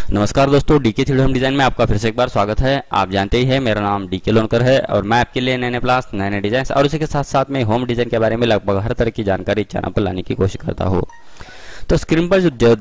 नमस्कार दोस्तों, DK three home design में आपका फिर से एक बार स्वागत है। आप जानते ही हैं मेरा नाम डीके लोनकर है और मैं आपके लिए नए नए प्लास, नए नए डिजाइन और उसी के साथ साथ में होम डिजाइन के बारे में लगभग हर तरह की जानकारी चैनल पर लाने की कोशिश करता हूँ। तो स्क्रीन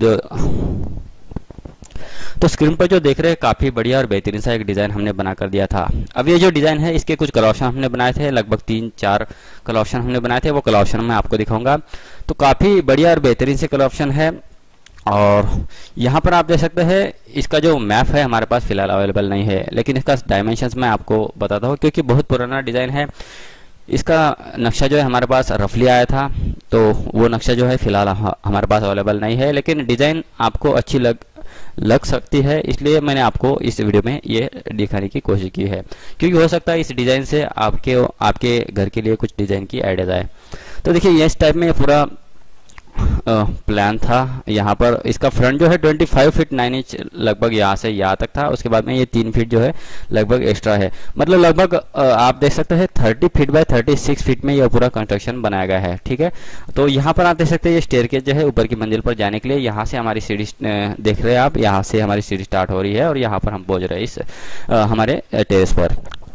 पर जो देख रहे हैं काफी बढ़िया और बेहतरीन सा एक डिजाइन हमने बना कर दिया था। अब ये जो डिजाइन है इसके कुछ कलर ऑप्शन हमने बनाए थे, लगभग 3-4 कलर ऑप्शन हमने बनाए थे। वो कलर ऑप्शन मैं आपको दिखाऊंगा। तो काफी बढ़िया और बेहतरीन से कलर ऑप्शन है और यहाँ पर आप देख सकते हैं इसका जो मैप है हमारे पास फिलहाल अवेलेबल नहीं है, लेकिन इसका डायमेंशंस मैं आपको बताता हूँ क्योंकि बहुत पुराना डिज़ाइन है। इसका नक्शा जो है हमारे पास रफली आया था, तो वो नक्शा जो है फिलहाल हमारे पास अवेलेबल नहीं है, लेकिन डिज़ाइन आपको अच्छी लग सकती है, इसलिए मैंने आपको इस वीडियो में ये दिखाने की कोशिश की है क्योंकि हो सकता है इस डिज़ाइन से आपके घर के लिए कुछ डिज़ाइन की आइडियाज आए। तो देखिए ये इस टाइप में पूरा प्लान था। यहाँ पर इसका फ्रंट जो है 25 फीट 9 इंच लगभग यहाँ से यहाँ तक था। उसके बाद में ये 3 फीट जो है लगभग एक्स्ट्रा है, मतलब लगभग आप देख सकते हैं 30 फीट बाय 36 फीट में यह पूरा कंस्ट्रक्शन बनाया गया है। ठीक है, तो यहाँ पर आप देख सकते हैं ये स्टेयरकेस जो है ऊपर की मंजिल पर जाने के लिए, यहाँ से हमारी सीढ़ी देख रहे हैं आप, यहाँ से हमारी सीढ़ी स्टार्ट हो रही है और यहाँ पर हम पहुंच रहे हैं इस हमारे टेरेस पर।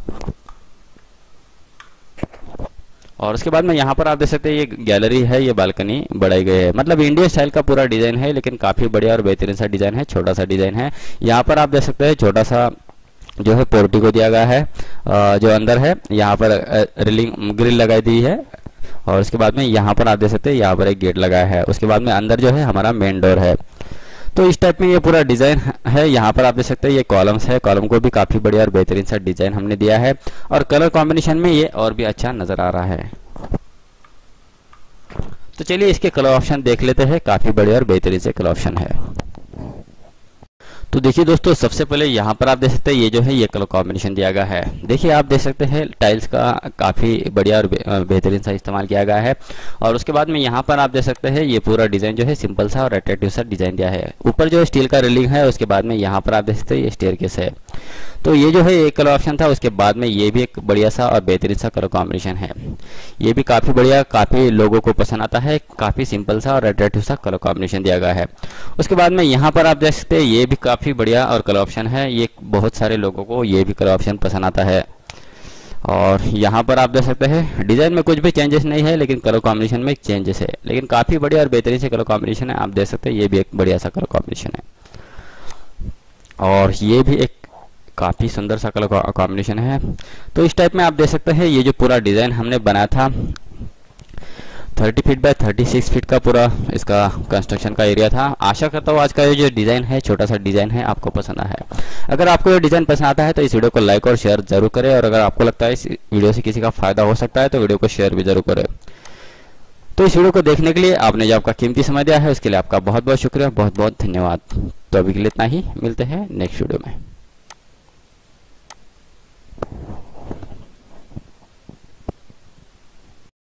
और उसके बाद में यहाँ पर आप देख सकते हैं ये गैलरी है, ये बालकनी बढ़ाई गई है, मतलब इंडियन स्टाइल का पूरा डिजाइन है, लेकिन काफी बढ़िया और बेहतरीन सा डिजाइन है, छोटा सा डिजाइन है। यहाँ पर आप देख सकते हैं छोटा सा जो है पोर्टिको दिया गया है, जो अंदर है यहाँ पर ग्रिल लगाई दी है और उसके बाद में यहाँ पर आप देख सकते हैं यहाँ पर एक गेट लगाया है। उसके बाद में अंदर जो है हमारा मेन डोर है। तो इस टाइप में ये पूरा डिजाइन है। यहाँ पर आप देख सकते हैं ये कॉलम्स है, कॉलम को भी काफी बढ़िया और बेहतरीन सा डिजाइन हमने दिया है और कलर कॉम्बिनेशन में ये और भी अच्छा नजर आ रहा है। तो चलिए इसके कलर ऑप्शन देख लेते हैं, काफी बढ़िया और बेहतरीन से कलर ऑप्शन है। तो देखिए दोस्तों, सबसे पहले यहाँ पर आप देख सकते हैं ये जो है ये कलर कॉम्बिनेशन दिया गया है। देखिए आप देख सकते हैं टाइल्स का काफ़ी बढ़िया और बेहतरीन सा इस्तेमाल किया गया है और उसके बाद में यहाँ पर आप देख सकते हैं ये पूरा डिज़ाइन जो है सिंपल सा और अट्रैक्टिव सा डिज़ाइन दिया है। ऊपर जो स्टील का रेलिंग है, उसके बाद में यहाँ पर आप देख सकते हैं ये स्टेयरकेस है। तो ये जो है एक कलर ऑप्शन था। उसके बाद में ये भी एक बढ़िया सा और बेहतरीन सा कलर कॉम्बिनेशन है, ये भी काफ़ी बढ़िया, काफ़ी लोगों को पसंद आता है, काफ़ी सिंपल सा और अट्रैक्टिव सा कलर कॉम्बिनेशन दिया गया है। उसके बाद में यहाँ पर आप देख सकते हैं ये भी काफ़ी बढ़िया और कलर ऑप्शन है, ये बहुत सारे लोगों को ये भी कलर ऑप्शन पसंद आता है। और यहाँ पर आप देख सकते हैं डिज़ाइन में कुछ भी चेंजेस नहीं है, लेकिन कलर कॉम्बिनेशन में एक चेंजेस है, लेकिन काफ़ी बढ़िया और बेहतरीन से कलर कॉम्बिनेशन है। आप देख सकते हैं ये भी एक बढ़िया सा कलर कॉम्बिनेशन है और ये भी एक काफ़ी सुंदर सा कलर कॉम्बिनेशन है। तो इस टाइप में आप देख सकते हैं ये जो पूरा डिज़ाइन हमने बनाया था 30 फीट बाय 36 फीट का पूरा इसका कंस्ट्रक्शन का एरिया था। आशा करता हूँ आज का ये जो डिज़ाइन है, छोटा सा डिज़ाइन है, आपको पसंद आया है। अगर आपको ये डिज़ाइन पसंद आता है तो इस वीडियो को लाइक और शेयर जरूर करें और अगर आपको लगता है इस वीडियो से किसी का फायदा हो सकता है तो वीडियो को शेयर भी जरूर करें। तो इस वीडियो को देखने के लिए आपने जो आपका कीमती समय दिया है उसके लिए आपका बहुत बहुत शुक्रिया, बहुत बहुत धन्यवाद। तो अभी के लिए इतना ही, मिलते हैं नेक्स्ट वीडियो में।